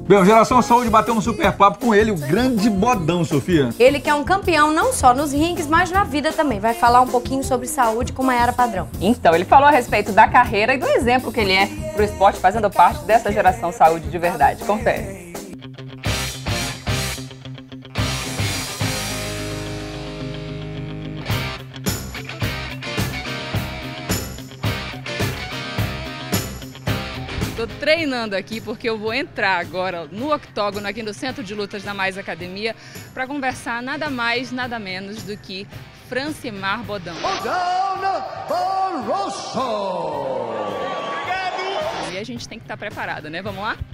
Bem, o Geração Saúde bateu um super papo com ele, o grande Bodão, Sofia. Ele que é um campeão não só nos rings, mas na vida também. Vai falar um pouquinho sobre saúde com Mayara Padrão. Então, ele falou a respeito da carreira e do exemplo que ele é pro esporte, fazendo parte dessa Geração Saúde de verdade. Confere. Estou treinando aqui porque eu vou entrar agora no octógono aqui no Centro de Lutas da Mais Academia para conversar nada mais, nada menos do que Francimar Bodão. E a gente tem que estar preparada, né? Vamos lá?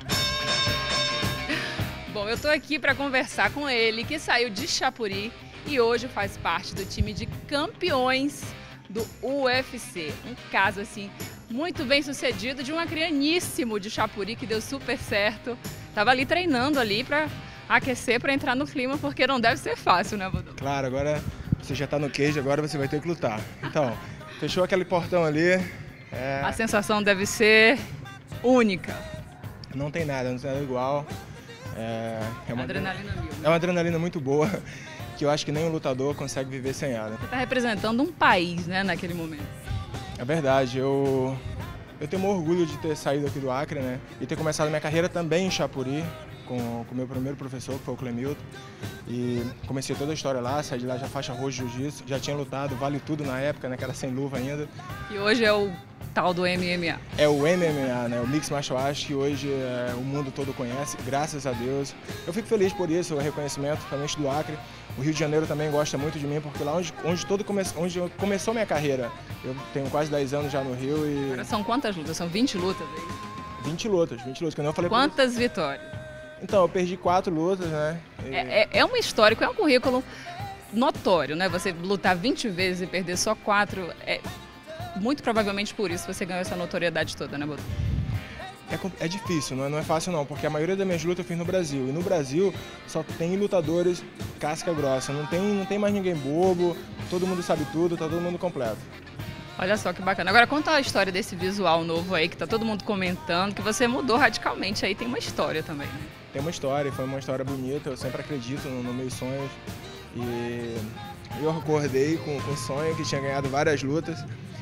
Bom, eu estou aqui para conversar com ele, que saiu de Chapuri e hoje faz parte do time de campeões do UFC. Um caso, assim, muito bem sucedido de um acrianíssimo de Chapuri que deu super certo. Tava ali treinando ali para aquecer, para entrar no clima, porque não deve ser fácil, né, Bodão? Claro, agora você já tá no cage, agora você vai ter que lutar. Então, fechou aquele portão ali. A sensação deve ser única. Não tem nada igual. É uma Adrenalina mil. É uma adrenalina muito boa, que eu acho que nenhum lutador consegue viver sem ela. Você está representando um país, né, naquele momento. É verdade, eu tenho muito orgulho de ter saído aqui do Acre, né, e ter começado minha carreira também em Chapuri, com o meu primeiro professor, que foi o Clemilton, e comecei toda a história lá, saí de lá já faixa roxa de jiu-jitsu, já tinha lutado, vale tudo na época, né, que era sem luva ainda. E hoje é o tal do MMA. É o MMA, né, o Mixed Martial Arts, que hoje o mundo todo conhece, graças a Deus. Eu fico feliz por isso, o reconhecimento, principalmente do Acre. O Rio de Janeiro também gosta muito de mim, porque lá onde começou minha carreira, eu tenho quase 10 anos já no Rio e... Agora são quantas lutas? São 20 lutas aí? 20 lutas, que eu não falei. Quantas vitórias? Então, eu perdi 4 lutas, né? É um histórico, é um currículo notório, né? Você lutar 20 vezes e perder só 4, muito provavelmente por isso você ganhou essa notoriedade toda, né, Bodão? É difícil, não é fácil não, porque a maioria das minhas lutas eu fiz no Brasil. E no Brasil só tem lutadores casca grossa, não tem mais ninguém bobo, todo mundo sabe tudo, tá todo mundo completo. Olha só que bacana. Agora conta a história desse visual novo aí, que tá todo mundo comentando, que você mudou radicalmente aí, tem uma história também, né? Tem uma história, foi uma história bonita, eu sempre acredito nos meus sonhos. E eu acordei com o sonho que tinha ganhado várias lutas.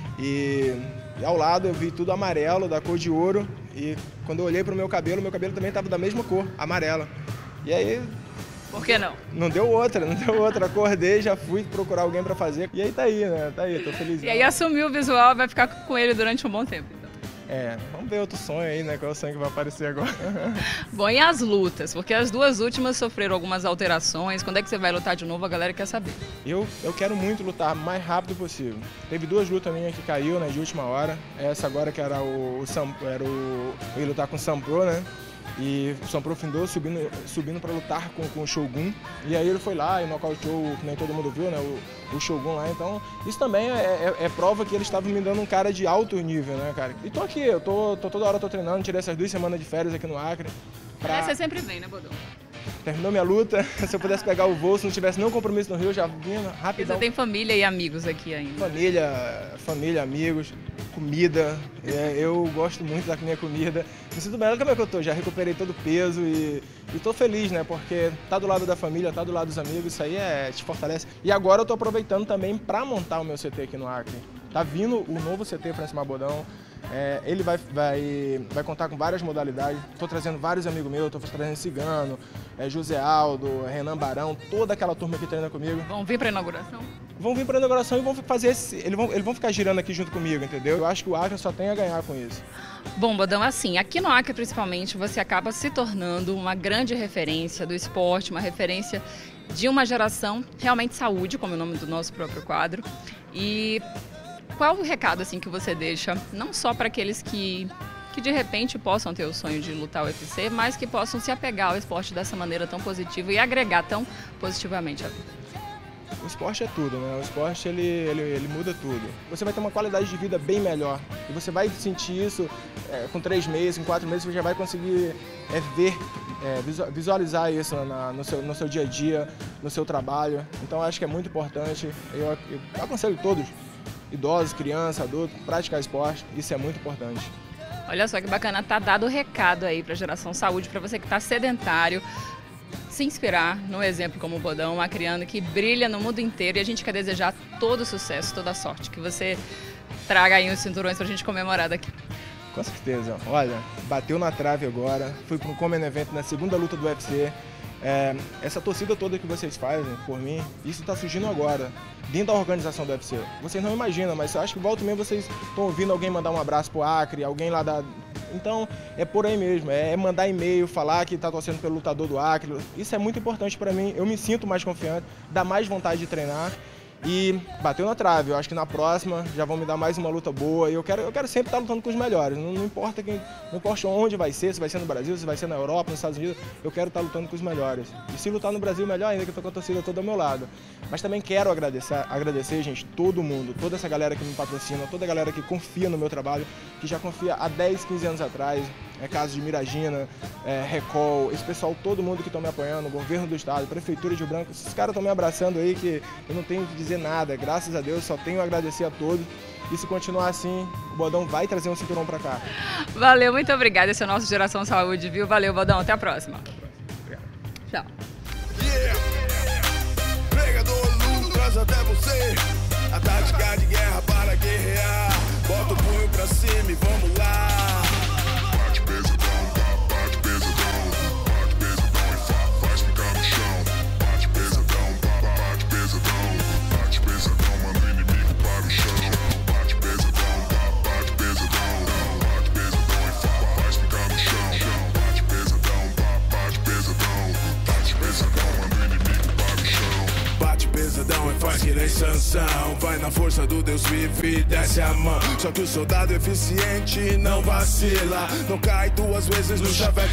E ao lado eu vi tudo amarelo, da cor de ouro. E quando eu olhei pro meu cabelo também estava da mesma cor, amarela. E aí... Por que não? Não deu outra. Acordei, já fui procurar alguém para fazer. E aí tá aí, né? Tá aí, tô feliz. E aí assumiu o visual, vai ficar com ele durante um bom tempo, então. Vamos ver outro sonho aí, né? Qual é o sonho que vai aparecer agora? Bom, e as lutas? Porque as duas últimas sofreram algumas alterações. Quando é que você vai lutar de novo? A galera quer saber. Eu quero muito lutar o mais rápido possível. Teve 2 lutas minhas que caiu, né, de última hora. Essa agora que era eu ia lutar com o Sampro, né? E o Sampro findou subindo para lutar com o Shogun. E aí ele foi lá e nocauteou, que nem todo mundo viu, né? O Shogun lá. Então, isso também é prova que eles estavam me dando um cara de alto nível, né, cara? E tô aqui, eu tô toda hora treinando, tirei essas 2 semanas de férias aqui no Acre. Você sempre vem, né, Bodão? Terminou minha luta, se eu pudesse pegar o voo, se não tivesse nenhum compromisso no Rio, já vinha rapidão. Você tem família e amigos aqui ainda? Família, amigos, comida. Eu gosto muito da minha comida. Me sinto melhor como é que eu tô, já recuperei todo o peso e tô feliz, né? Porque tá do lado da família, tá do lado dos amigos, isso aí te fortalece. E agora eu tô aproveitando também para montar o meu CT aqui no Acre. Tá vindo o novo CT Francimar Bodão. Ele vai contar com várias modalidades. Estou trazendo vários amigos meus, estou trazendo Cigano, José Aldo, Renan Barão, toda aquela turma que treina comigo. Vão vir para a inauguração? Vão vir para a inauguração e vão fazer eles vão ficar girando aqui junto comigo, entendeu? Eu acho que o Acre só tem a ganhar com isso. Bom, Bodão, assim, aqui no Acre principalmente, você acaba se tornando uma grande referência do esporte, uma referência de uma geração realmente saúde, como é o nome do nosso próprio quadro. E qual o recado assim que você deixa, não só para aqueles que de repente possam ter o sonho de lutar o UFC, mas que possam se apegar ao esporte dessa maneira tão positiva e agregar tão positivamente a vida? O esporte é tudo, né? O esporte ele muda tudo. Você vai ter uma qualidade de vida bem melhor. E você vai sentir isso com 3 meses, em 4 meses, você já vai conseguir visualizar isso no seu dia a dia, no seu trabalho. Então acho que é muito importante. Eu aconselho todos, idosos, crianças, adultos, praticar esporte. Isso é muito importante. Olha só que bacana, tá dado o recado aí pra Geração Saúde, para você que tá sedentário, se inspirar no exemplo como o Bodão, um acriano que brilha no mundo inteiro, e a gente quer desejar todo o sucesso, toda a sorte, que você traga aí uns cinturões pra gente comemorar daqui. Com certeza. Olha, bateu na trave agora, fui para um Common Event na segunda luta do UFC. Essa torcida toda que vocês fazem por mim, isso está surgindo agora, dentro da organização do UFC. Vocês não imaginam, mas eu acho que volta e meia vocês estão ouvindo alguém mandar um abraço pro Acre, alguém lá da... Então, é por aí mesmo, é mandar e-mail, falar que está torcendo pelo lutador do Acre. Isso é muito importante para mim, eu me sinto mais confiante, dá mais vontade de treinar. E bateu na trave, eu acho que na próxima já vão me dar mais uma luta boa. E eu quero sempre estar lutando com os melhores, não importa não importa onde vai ser, se vai ser no Brasil, se vai ser na Europa, nos Estados Unidos, eu quero estar lutando com os melhores. E se lutar no Brasil, melhor ainda, que eu estou com a torcida toda ao meu lado. Mas também quero agradecer, gente, todo mundo, toda essa galera que me patrocina, toda a galera que confia no meu trabalho, que já confia há 10, 15 anos atrás. Caso de Miragina, Recol, esse pessoal, todo mundo que está me apoiando, o governo do estado, prefeitura de Rio Branco, esses caras estão me abraçando aí que eu não tenho que dizer nada, graças a Deus, só tenho a agradecer a todos. E se continuar assim, o Bodão vai trazer um cinturão para cá. Valeu, muito obrigada, esse é o nosso Geração Saúde, viu? Valeu, Bodão, até a próxima. Obrigado. Tchau. Pregador Lucas, até você, a tática de guerra para guerrear, bota o punho pra cima e vamos lá. Faz que nem Sansão, vai na força do Deus vive e desce a mão. Só que o soldado eficiente não vacila, não cai duas vezes no chaveco.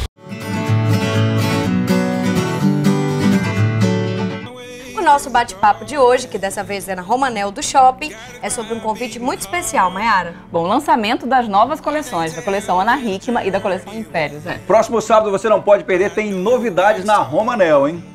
O nosso bate-papo de hoje, que dessa vez é na Romanel do Shopping, é sobre um convite muito especial, Mayara. Bom, lançamento das novas coleções, da coleção Ana Hickman e da coleção Impérios. Próximo sábado você não pode perder, tem novidades na Romanel, hein?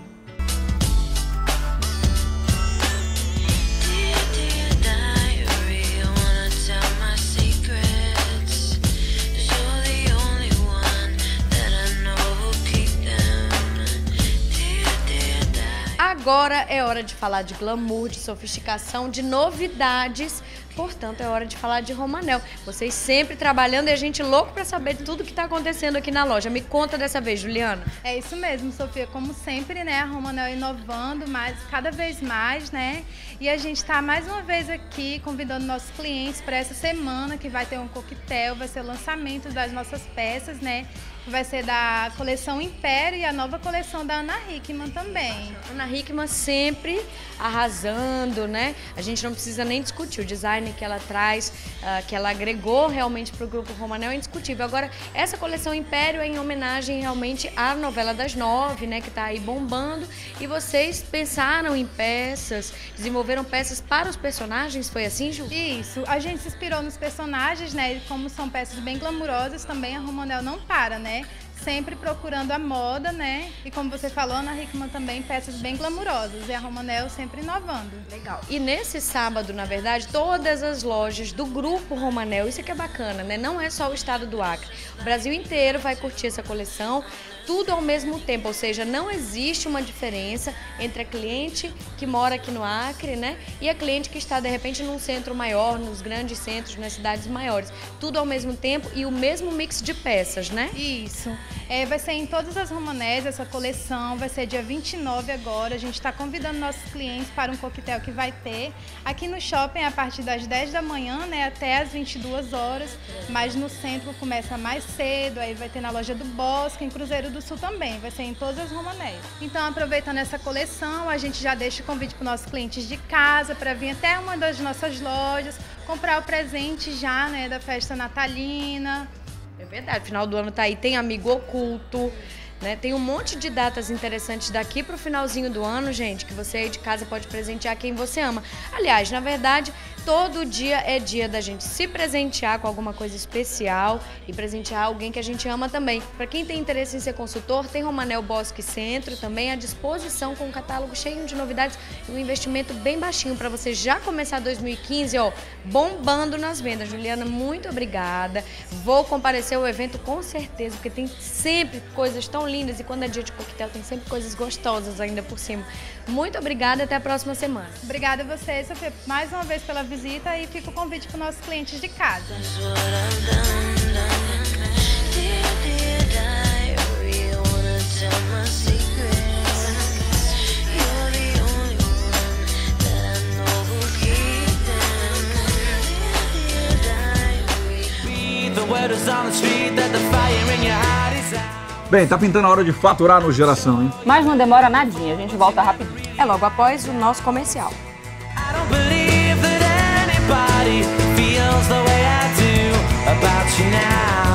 Agora é hora de falar de glamour, de sofisticação, de novidades. Portanto, é hora de falar de Romanel. Vocês sempre trabalhando e a gente louco pra saber de tudo que tá acontecendo aqui na loja. Me conta dessa vez, Juliana. É isso mesmo, Sofia. Como sempre, né, a Romanel inovando cada vez mais, né? E a gente tá mais uma vez aqui convidando nossos clientes para essa semana que vai ter um coquetel, vai ser o lançamento das nossas peças, né? Vai ser da coleção Império e a nova coleção da Ana Hickman também. Ana Hickman sempre arrasando, né? A gente não precisa nem discutir o design que ela traz, que ela agregou realmente para o Grupo Romanel, é indiscutível. Agora, essa coleção Império é em homenagem realmente à novela das 9, né? Que tá aí bombando. E vocês pensaram em peças, desenvolveram peças para os personagens, foi assim, Ju? Isso, a gente se inspirou nos personagens, né? E como são peças bem glamourosas, também a Romanel não para, né? Sempre procurando a moda, né? E como você falou, Ana Hickman também, peças bem glamourosas. E a Romanel sempre inovando. Legal. E nesse sábado, na verdade, todas as lojas do Grupo Romanel, isso aqui é bacana, né? Não é só o estado do Acre. O Brasil inteiro vai curtir essa coleção, tudo ao mesmo tempo, ou seja, não existe uma diferença entre a cliente que mora aqui no Acre, né? E a cliente que está, de repente, num centro maior, nos grandes centros, nas cidades maiores. Tudo ao mesmo tempo e o mesmo mix de peças, né? Isso. Vai ser em todas as Romanés, essa coleção, vai ser dia 29 agora. A gente está convidando nossos clientes para um coquetel que vai ter aqui no shopping a partir das 10 da manhã, né, até as 22 horas. Mas no centro começa mais cedo, aí vai ter na loja do Bosque, em Cruzeiro do Sul também, vai ser em todas as Romanés. Então, aproveitando essa coleção, a gente já deixa o convite para os nossos clientes de casa para vir até uma das nossas lojas, comprar o presente já, né, da festa natalina. É verdade, final do ano tá aí, tem amigo oculto, né? Tem um monte de datas interessantes daqui pro finalzinho do ano, gente, que você aí de casa pode presentear quem você ama. Aliás, na verdade, Todo dia é dia da gente se presentear com alguma coisa especial e presentear alguém que a gente ama também. Para quem tem interesse em ser consultor, tem Romanel Bosque Centro também à disposição, com um catálogo cheio de novidades e um investimento bem baixinho para você já começar 2015, ó, bombando nas vendas. Juliana, muito obrigada. Vou comparecer ao evento com certeza, porque tem sempre coisas tão lindas e quando é dia de coquetel tem sempre coisas gostosas ainda por cima. Muito obrigada, até a próxima semana. Obrigada a você, Sofia, mais uma vez pela visita e fica o convite para os nossos clientes de casa. Bem, tá pintando a hora de faturar no Geração, hein? Mas não demora nadinha, a gente volta rapidinho. É logo após o nosso comercial. I don't believe that anybody feels the way I do about you now.